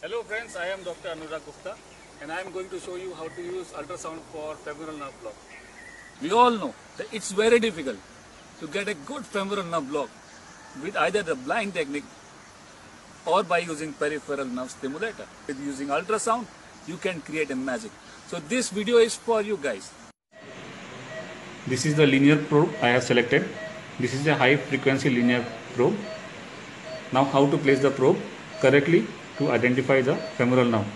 Hello friends, I am Dr. Anurag Gupta and I am going to show you how to use ultrasound for femoral nerve block. We all know that it's very difficult to get a good femoral nerve block with either the blind technique or by using peripheral nerve stimulator. With using ultrasound, you can create a magic. So this video is for you guys. This is the linear probe I have selected. This is a high frequency linear probe. Now how to place the probe correctly to identify the femoral nerve.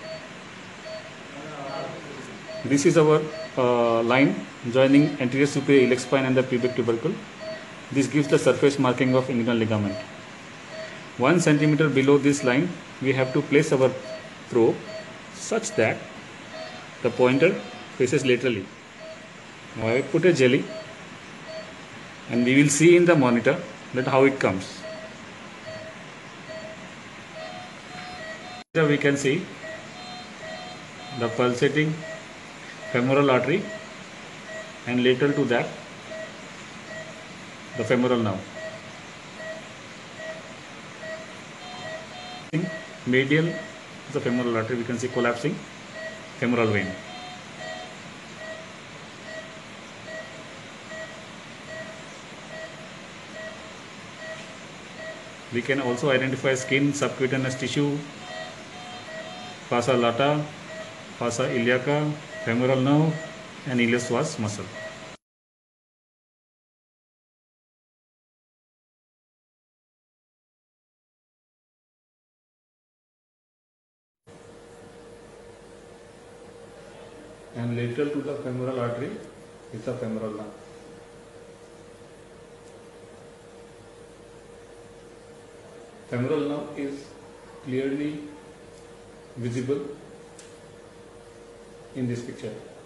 This is our line joining anterior superior iliac spine and the pubic tubercle. This gives the surface marking of inguinal ligament. 1 centimeter below this line, we have to place our probe such that the pointer faces laterally. Now I put a jelly and we will see in the monitor that how it comes. Here we can see the pulsating femoral artery and lateral to that the femoral nerve. Medial to the femoral artery, we can see collapsing femoral vein. We can also identify skin, subcutaneous tissue, fossa lata, fossa iliaca, femoral nerve and iliac vas muscle. And lateral to the femoral artery is the femoral nerve. Femoral nerve is clearly visible in this picture.